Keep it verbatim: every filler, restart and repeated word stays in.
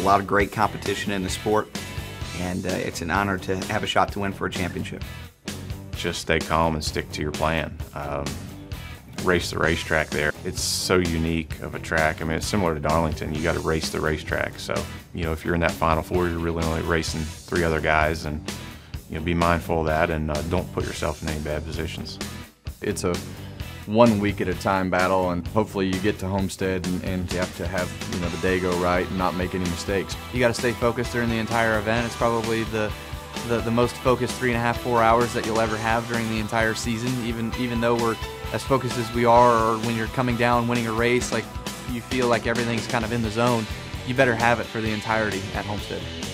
a lot of great competition in the sport, and uh, it's an honor to have a shot to win for a championship. Just stay calm and stick to your plan. Um, race the racetrack there. It's so unique of a track. I mean, it's similar to Darlington. You got to race the racetrack. So, you know, if you're in that Final Four, you're really only racing three other guys, and you know, be mindful of that, and uh, don't put yourself in any bad positions. It's a one week at a time battle, and hopefully you get to Homestead and, and you have to have, you know, the day go right and not make any mistakes. You got to stay focused during the entire event. It's probably the The, the most focused three and a half, four hours that you'll ever have during the entire season. Even even though we're as focused as we are, or when you're coming down winning a race, like you feel like everything's kind of in the zone, you better have it for the entirety at Homestead.